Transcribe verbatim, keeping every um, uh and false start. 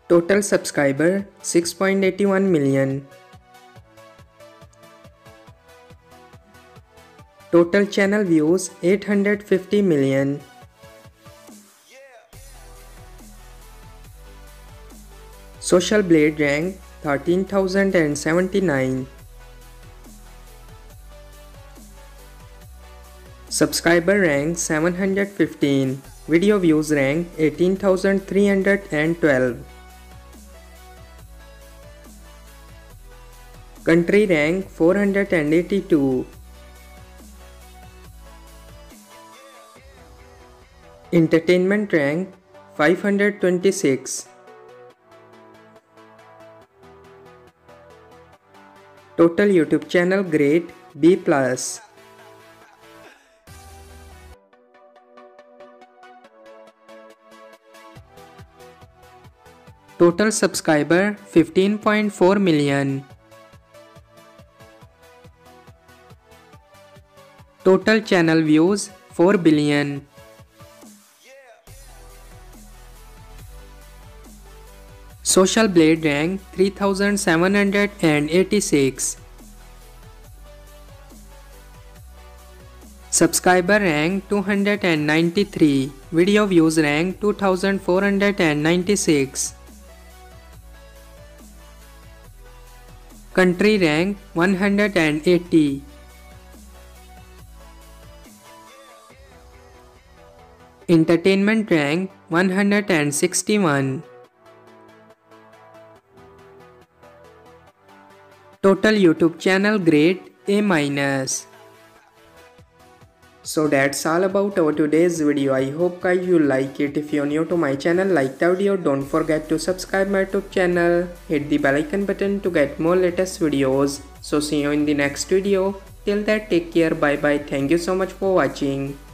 Total subscriber six point eight one million. Total channel views eight hundred fifty million. Social Blade rank thirteen thousand seventy-nine. Subscriber rank seven hundred fifteen. Video views rank eighteen thousand three hundred twelve. Country rank four hundred eighty-two. Entertainment rank five hundred twenty-six. Total YouTube channel grade B plus. Total subscriber fifteen point four million. Total channel views four billion. Social Blade rank three thousand seven hundred eighty-six. Subscriber rank two hundred ninety-three. Video views rank two thousand four hundred ninety-six. Country rank one hundred eighty. Entertainment rank one hundred sixty-one. Total YouTube channel grade A minus. So that's all about our today's video. I hope guys you like it. If you're new to my channel, like the video, don't forget to subscribe my YouTube channel. Hit the bell icon button to get more latest videos. So see you in the next video. Till that, take care. Bye bye. Thank you so much for watching.